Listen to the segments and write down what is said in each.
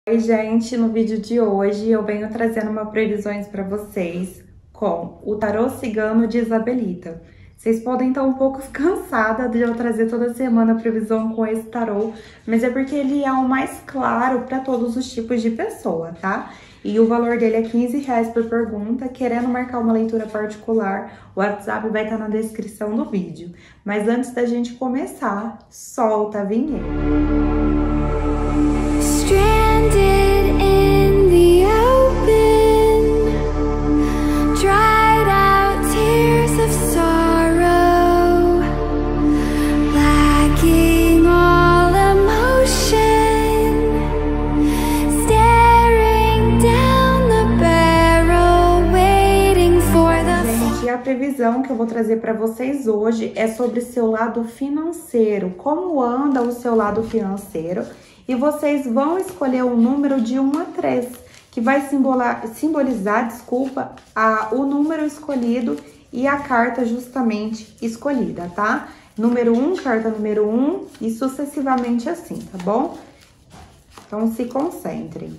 Oi, gente! No vídeo de hoje eu venho trazendo uma previsões para vocês com o tarô cigano de Isabelita. Vocês podem estar um pouco cansada de eu trazer toda semana a previsão com esse tarô, mas é porque ele é o mais claro para todos os tipos de pessoa, tá? E o valor dele é R$15 por pergunta. Querendo marcar uma leitura particular, o WhatsApp vai estar na descrição do vídeo. Mas antes da gente começar, solta a vinheta. Stranded in the open, dried out tears of sorrow, lacking all emotion, staring down the barrel, waiting for the... Gente, a previsão que eu vou trazer para vocês hoje é sobre seu lado financeiro, como anda o seu lado financeiro. E vocês vão escolher um número de 1 a 3, que vai simbolizar, o número escolhido e a carta justamente escolhida, tá? Número 1, carta número 1 e sucessivamente assim, tá bom? Então, se concentrem.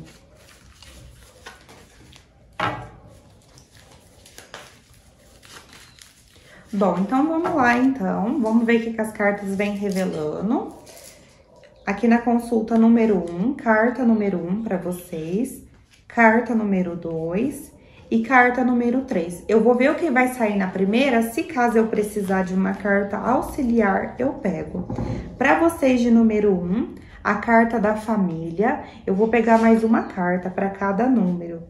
Bom, então vamos lá, então. Vamos ver o que as cartas vêm revelando. Aqui na consulta número 1, carta número 1 para vocês, carta número 2 e carta número 3. Eu vou ver o que vai sair na primeira, se caso eu precisar de uma carta auxiliar, eu pego. Para vocês de número 1, a carta da família, eu vou pegar mais uma carta para cada número.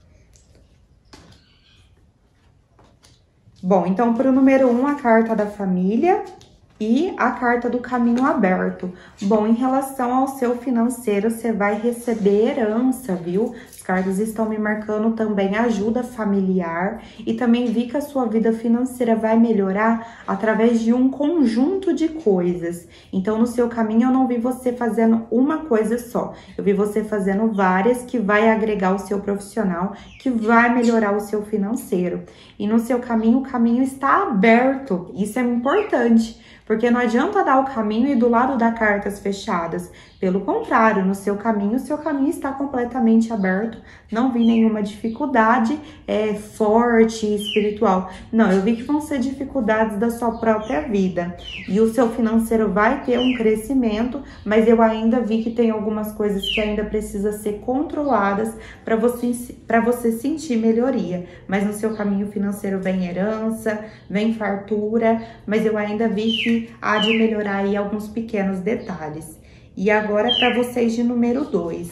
Bom, então para o número 1, a carta da família e a carta do caminho aberto. Bom, em relação ao seu financeiro, você vai receber herança, viu? As cartas estão me marcando também ajuda familiar e também vi que a sua vida financeira vai melhorar através de um conjunto de coisas. Então, no seu caminho, eu não vi você fazendo uma coisa só. Eu vi você fazendo várias que vai agregar o seu profissional, que vai melhorar o seu financeiro. E no seu caminho, o caminho está aberto. Isso é importante. Porque não adianta dar o caminho e do lado dar cartas fechadas. Pelo contrário, no seu caminho, o seu caminho está completamente aberto. Não vi nenhuma dificuldade forte, espiritual. Não, eu vi que vão ser dificuldades da sua própria vida. E o seu financeiro vai ter um crescimento, mas eu ainda vi que tem algumas coisas que ainda precisam ser controladas para você sentir melhoria. Mas no seu caminho financeiro vem herança, vem fartura, mas eu ainda vi que há de melhorar aí alguns pequenos detalhes. E agora para vocês de número 2,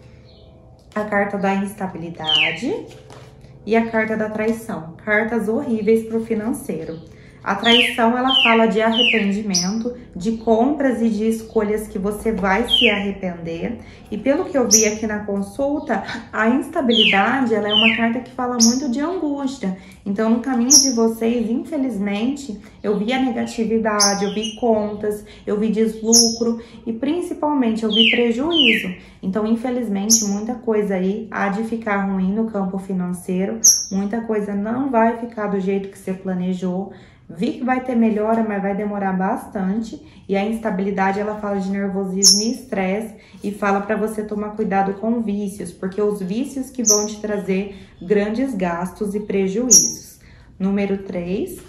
a carta da instabilidade e a carta da traição. Cartas horríveis para o financeiro. A traição, ela fala de arrependimento, de compras e de escolhas que você vai se arrepender. E pelo que eu vi aqui na consulta, a instabilidade, ela é uma carta que fala muito de angústia. Então, no caminho de vocês, infelizmente, eu vi a negatividade, eu vi contas, eu vi deslucro e principalmente eu vi prejuízo. Então, infelizmente, muita coisa aí há de ficar ruim no campo financeiro, muita coisa não vai ficar do jeito que você planejou. Vi que vai ter melhora, mas vai demorar bastante. E a instabilidade, ela fala de nervosismo e estresse e fala para você tomar cuidado com vícios, porque os vícios que vão te trazer grandes gastos e prejuízos. Número 3,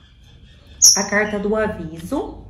a carta do aviso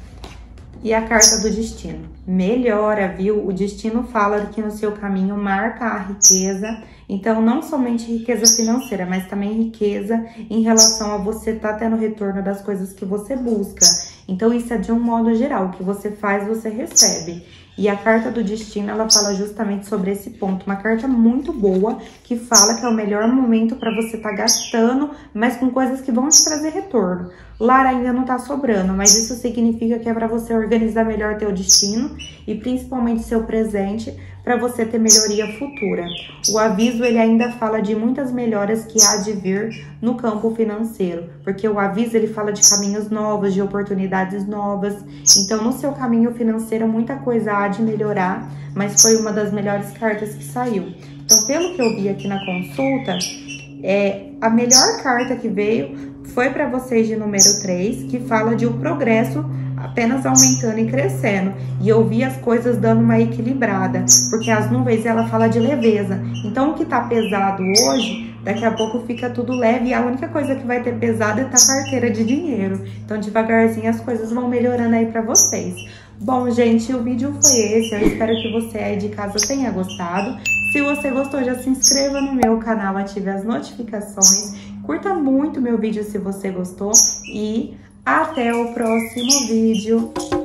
e a carta do destino. Melhora, viu? O destino fala que no seu caminho marca a riqueza. Então, não somente riqueza financeira, mas também riqueza em relação a você estar tendo retorno das coisas que você busca. Então, isso é de um modo geral. O que você faz, você recebe. E a carta do destino, ela fala justamente sobre esse ponto. Uma carta muito boa, que fala que é o melhor momento para você estar gastando, mas com coisas que vão te trazer retorno. Lar ainda não tá sobrando, mas isso significa que é para você organizar melhor teu destino e principalmente seu presente, para você ter melhoria futura. O aviso, ele ainda fala de muitas melhoras que há de vir no campo financeiro, porque o aviso, ele fala de caminhos novos, de oportunidades novas. Então, no seu caminho financeiro, muita coisa há de melhorar, mas foi uma das melhores cartas que saiu. Então, pelo que eu vi aqui na consulta, a melhor carta que veio foi para vocês de número 3, que fala de o progresso apenas aumentando e crescendo. E eu vi as coisas dando uma equilibrada, porque as nuvens, ela fala de leveza. Então, o que tá pesado hoje, daqui a pouco fica tudo leve e a única coisa que vai ter pesado é a carteira de dinheiro. Então, devagarzinho as coisas vão melhorando aí pra vocês. Bom, gente, o vídeo foi esse. Eu espero que você aí de casa tenha gostado. Se você gostou, já se inscreva no meu canal, ative as notificações. Curta muito meu vídeo se você gostou e até o próximo vídeo.